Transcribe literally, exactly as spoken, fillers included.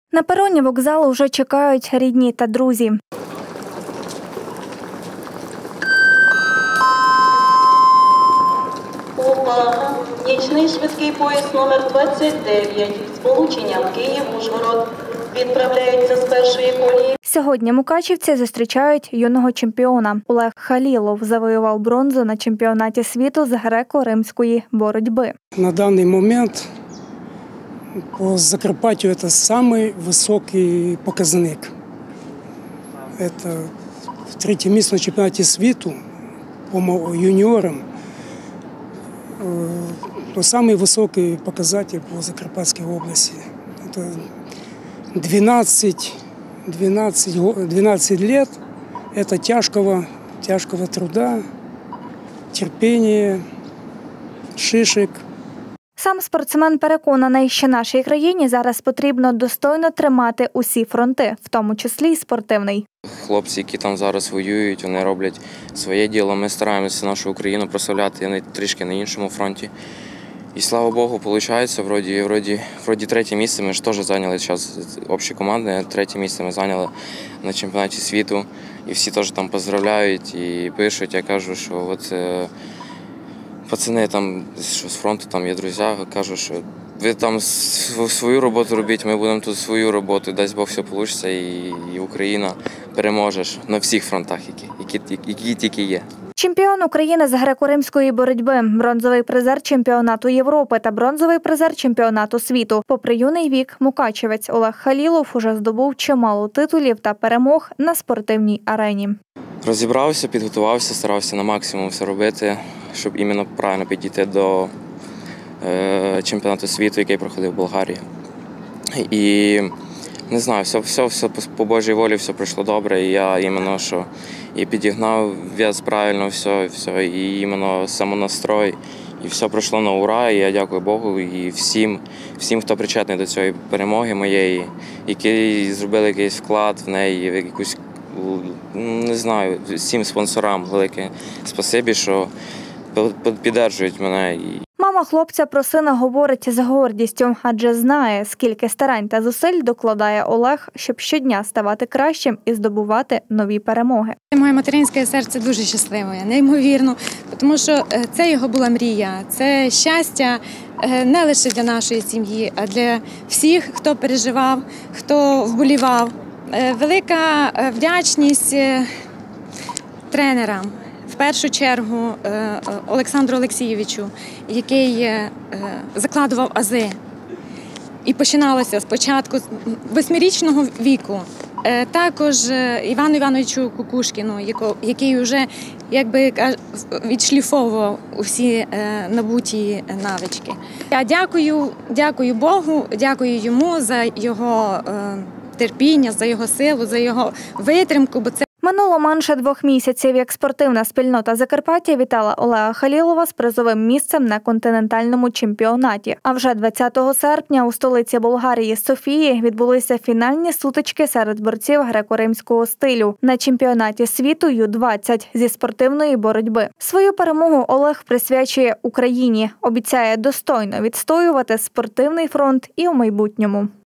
На пероні вокзалу вже чекають рідні та друзі. Увага! Нічний швидкий поїзд номер двадцять дев'ять з полученням Київ-Ужгород відправляється з першої колії. Сьогодні мукачівці зустрічають юного чемпіона. Олег Халілов завоював бронзу на чемпіонаті світу з греко-римської боротьби. На даний момент по Закарпаттю це самий високий показник. Це третє місце на чемпіонаті світу по юніорам. То самый высокий показатель по Закарпатской области. Это двенадцать, двенадцать, двенадцать лет это тяжкого, тяжкого труда, терпения, шишек. Сам спортсмен переконаний, що нашій країні зараз потрібно достойно тримати усі фронти, в тому числі й спортивний. Хлопці, які там зараз воюють, вони роблять своє діло. Ми стараємося нашу Україну прославляти трішки на іншому фронті. І слава Богу, виходить, вроді, вроді, вроді третє місце. Ми ж теж зайняли зараз общі команди. Третє місце ми зайняли на чемпіонаті світу. І всі теж там поздравляють і пишуть. Я кажу, що от пацани там, що з фронту там є друзі, кажуть, що ви там свою роботу робіть, ми будемо тут свою роботу, дасть Бог все вийде, і, і Україна переможе на всіх фронтах, які, які, які тільки є. Чемпіон України з греко-римської боротьби, бронзовий призер чемпіонату Європи та бронзовий призер чемпіонату світу. Попри юний вік, мукачівець Олег Халілов уже здобув чимало титулів та перемог на спортивній арені. Розібрався, підготувався, старався на максимум все робити, щоб іменно правильно підійти до е, чемпіонату світу, який проходив в Болгарії. І не знаю, все, все, все по Божій волі, все пройшло добре, і я іменно, що і підігнав вес правильно, все, все, і іменно самонастрой, і все пройшло на ура, і я дякую Богу і всім, всім, хто причетний до цієї перемоги моєї, які зробили якийсь вклад в неї, якусь, не знаю, всім спонсорам велике спасибі, що підтримують мене. Мама хлопця про сина говорить з гордістю, адже знає, скільки старань та зусиль докладає Олег, щоб щодня ставати кращим і здобувати нові перемоги. Моє материнське серце дуже щасливе, неймовірно, тому що це його була мрія, це щастя не лише для нашої сім'ї, а для всіх, хто переживав, хто вболівав. Велика вдячність тренерам. В першу чергу Олександру Олексійовичу, який закладував ази. І починалося спочатку з восьмирічного віку. Також Івану Івановичу Кукушкіну, який вже якби відшліфовував усі набуті навички. Я дякую, дякую Богу, дякую йому за його терпіння, за його силу, за його витримку, бо це Минуло менше двох місяців, як спортивна спільнота Закарпаття вітала Олега Халілова з призовим місцем на континентальному чемпіонаті. А вже двадцятого серпня у столиці Болгарії Софії відбулися фінальні сутички серед борців греко-римського стилю на чемпіонаті світу ю двадцять зі спортивної боротьби. Свою перемогу Олег присвячує Україні. Обіцяє достойно відстоювати спортивний фронт і у майбутньому.